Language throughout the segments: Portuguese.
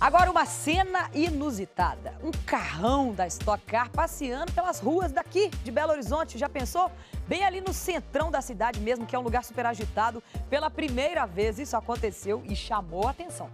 Agora uma cena inusitada. Um carrão da Stock Car passeando pelas ruas daqui de Belo Horizonte. Já pensou? Bem ali no centrão da cidade mesmo, que é um lugar super agitado. Pela primeira vez isso aconteceu e chamou a atenção.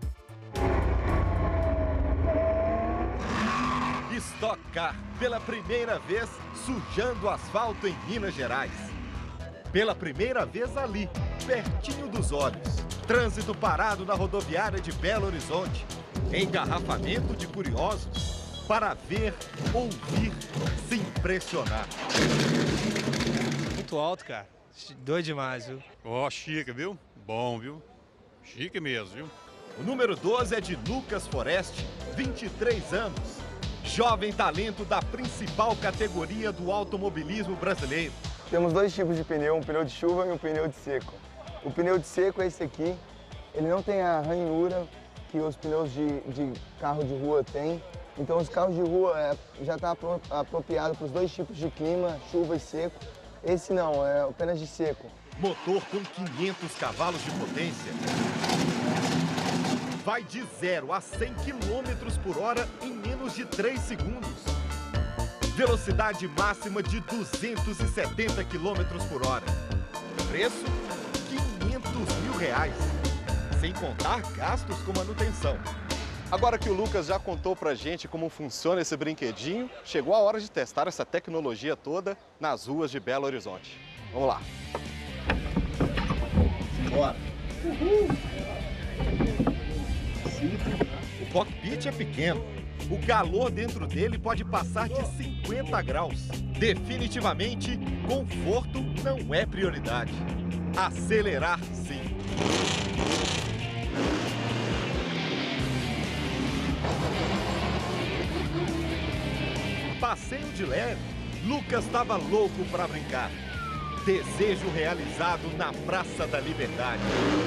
Stock Car, pela primeira vez, sujando o asfalto em Minas Gerais. Pela primeira vez ali, pertinho dos olhos. Trânsito parado na rodoviária de Belo Horizonte. Engarrafamento de curiosos para ver, ouvir, se impressionar. Muito alto, cara. Doido demais, viu? Ó, chique, viu? Bom, viu? Chique mesmo, viu? O número 12 é de Lucas Foreste, 23 anos. Jovem talento da principal categoria do automobilismo brasileiro. Temos dois tipos de pneu, um pneu de chuva e um pneu de seco. O pneu de seco é esse aqui, ele não tem a ranhura que os pneus de carro de rua têm. Então os carros de rua já está apropriado para os dois tipos de clima, chuva e seco. Esse não, é apenas de seco. Motor com 500 cavalos de potência. Vai de 0 a 100 km por hora em menos de 3 segundos. Velocidade máxima de 270 km por hora. Preço, R$500 mil. Sem contar gastos com manutenção. Agora que o Lucas já contou pra gente como funciona esse brinquedinho, chegou a hora de testar essa tecnologia toda nas ruas de Belo Horizonte. Vamos lá. Bora. O cockpit é pequeno. O calor dentro dele pode passar de 50 graus. Definitivamente, conforto não é prioridade. Acelerar, sim. Passeio de leve, Lucas estava louco para brincar. Desejo realizado na Praça da Liberdade.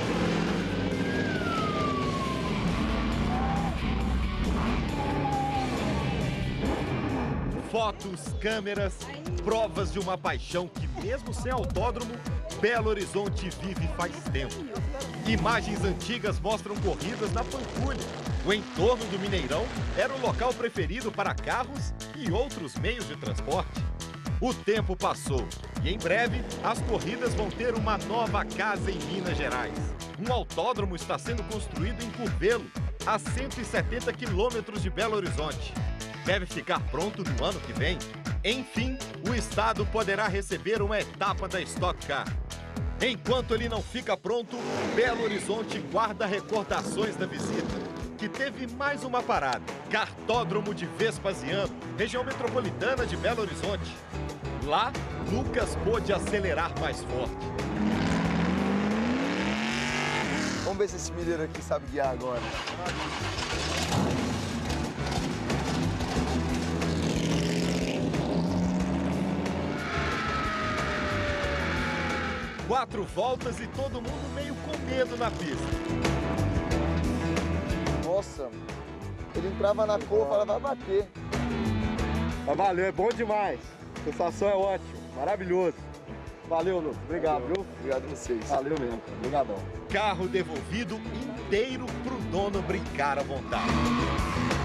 Fotos, câmeras, provas de uma paixão que, mesmo sem autódromo, Belo Horizonte vive faz tempo. Imagens antigas mostram corridas na Pampulha. O entorno do Mineirão era o local preferido para carros e outros meios de transporte. O tempo passou e, em breve, as corridas vão ter uma nova casa em Minas Gerais. Um autódromo está sendo construído em Curvelo, a 170 quilômetros de Belo Horizonte. Deve ficar pronto no ano que vem. Enfim, o estado poderá receber uma etapa da Stock Car. Enquanto ele não fica pronto, Belo Horizonte guarda recordações da visita, que teve mais uma parada. Cartódromo de Vespasiano, região metropolitana de Belo Horizonte. Lá, Lucas pôde acelerar mais forte. Vamos ver se esse mineiro aqui sabe guiar agora. 4 voltas e todo mundo meio com medo na pista. Nossa, ele entrava na curva e falava, vai bater. Valeu, é bom demais. A sensação é ótima, maravilhoso. Valeu, Lucas. Obrigado, viu? Obrigado a vocês. Valeu mesmo. Obrigadão. Carro devolvido inteiro pro dono brincar à vontade.